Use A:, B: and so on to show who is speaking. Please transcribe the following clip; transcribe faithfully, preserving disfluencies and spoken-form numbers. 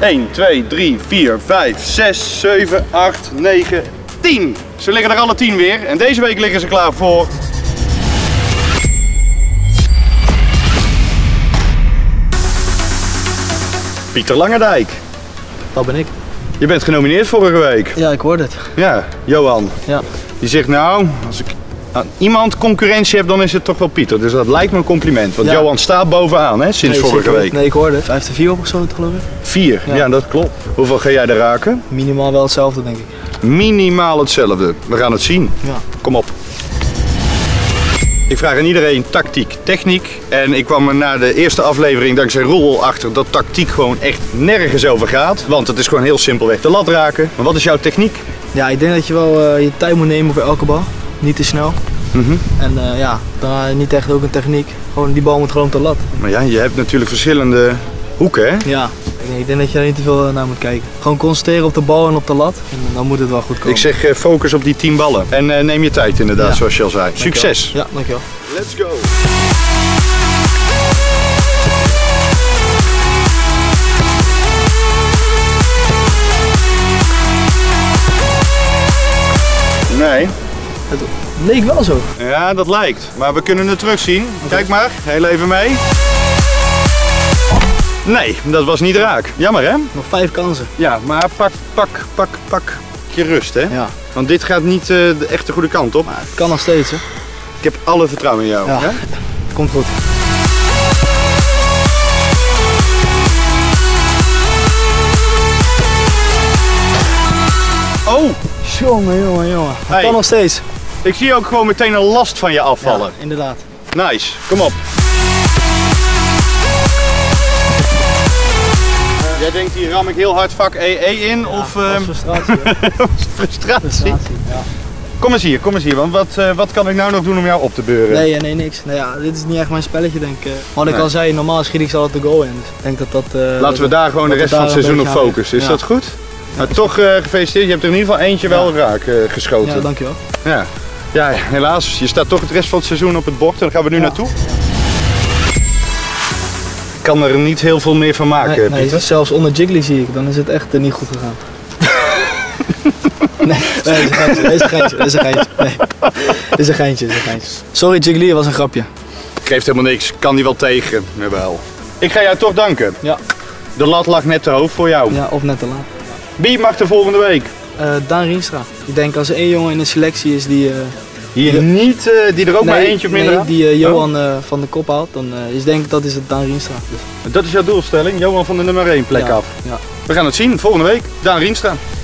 A: één, twee, drie, vier, vijf, zes, zeven, acht, negen, tien. Ze liggen er alle tien weer en deze week liggen ze klaar voor... Pieter Langendijk.
B: Dat ben ik.
A: Je bent genomineerd vorige week.
B: Ja, ik hoorde het.
A: Ja, Johan.
B: Ja.
A: Die zegt nou, als ik aan iemand concurrentie heb, dan is het toch wel Pieter. Dus dat lijkt me een compliment. Want ja. Johan staat bovenaan, hè, sinds
B: nee,
A: vorige week.
B: Nee, ik hoorde het. Vijfde vier op of zo, geloof ik.
A: Vier, ja. ja, dat klopt. Hoeveel ga jij er raken?
B: Minimaal wel hetzelfde, denk ik.
A: Minimaal hetzelfde. We gaan het zien.
B: Ja.
A: Kom op. Ik vraag aan iedereen tactiek, techniek. En ik kwam er na de eerste aflevering dankzij Roel achter dat tactiek gewoon echt nergens over gaat. Want het is gewoon heel simpelweg de lat raken. Maar wat is jouw techniek?
B: Ja, ik denk dat je wel uh, je tijd moet nemen voor elke bal. Niet te snel.
A: Mm-hmm.
B: En uh, ja, dan niet echt ook een techniek. Gewoon die bal moet gewoon op de lat.
A: Maar ja, je hebt natuurlijk verschillende hoeken, hè?
B: Ja. Ik denk dat je daar niet te veel naar moet kijken. Gewoon concentreren op de bal en op de lat. En dan moet het wel goed komen.
A: Ik zeg uh, focus op die tien ballen. En uh, neem je tijd inderdaad, ja. Zoals je al zei.
B: Dankjewel.
A: Succes!
B: Ja, dankjewel.
A: Let's go! Nee.
B: Het leek wel zo.
A: Ja, dat lijkt. Maar we kunnen het terugzien. Okay. Kijk maar, heel even mee. Nee, dat was niet raak. Jammer, hè?
B: Nog vijf kansen.
A: Ja, maar pak, pak, pak, pak je rust, hè?
B: Ja.
A: Want dit gaat niet uh, de echte goede kant op.
B: Maar het kan nog steeds, hè?
A: Ik heb alle vertrouwen in jou.
B: Ja,
A: hè?
B: Het komt goed.
A: Oh!
B: Jongen, jongen, jongen. Het
A: hey.
B: kan nog steeds.
A: Ik zie ook gewoon meteen een last van je afvallen.
B: Ja, inderdaad.
A: Nice, kom op. Uh, jij denkt hier ram ik heel hard vak E E in?
B: Ja,
A: of uh...
B: frustratie.
A: frustratie?
B: frustratie ja.
A: Kom eens hier, kom eens hier, want wat, uh, wat kan ik nou nog doen om jou op te beuren?
B: Nee, nee, niks. Nou ja, dit is niet echt mijn spelletje, denk ik. Wat ik
A: nee.
B: al zei, normaal schiet ik ze altijd de goal in. Dus ik denk dat dat... Uh,
A: Laten we daar gewoon de rest van het seizoen op focussen, is ja. dat goed? Nou, toch uh, gefeliciteerd, je hebt er in ieder geval eentje ja. wel raak uh, geschoten.
B: Ja, dankjewel.
A: Ja. ja, helaas, je staat toch het rest van het seizoen op het bord en daar gaan we nu ja. naartoe. Ik kan er niet heel veel meer van maken,
B: nee, nee,
A: Pieter.
B: Zelfs onder Jiggly zie ik, dan is het echt uh, niet goed gegaan. Nee, nee, dat is een geintje, dat is een geintje, dat is een geintje. Nee, dat is een geintje, dat is een geintje. Sorry Jiggly, dat was een grapje.
A: Geeft helemaal niks, kan die wel tegen, jawel. Ik ga jou toch danken.
B: Ja.
A: De lat lag net te hoog voor jou.
B: Ja, of net te laat.
A: Wie mag de volgende week?
B: Uh, Daan Rienstra. Ik denk als er één jongen in de selectie is die... Uh,
A: Hier die, niet, uh, die er ook nee, maar eentje of minder
B: nee,
A: aan?
B: die uh, Johan uh, van de kop haalt, dan uh, is denk ik dat is het Daan Rienstra. Dus.
A: Dat is jouw doelstelling, Johan van de nummer één plek
B: ja,
A: af.
B: Ja.
A: We gaan het zien volgende week, Daan Rienstra.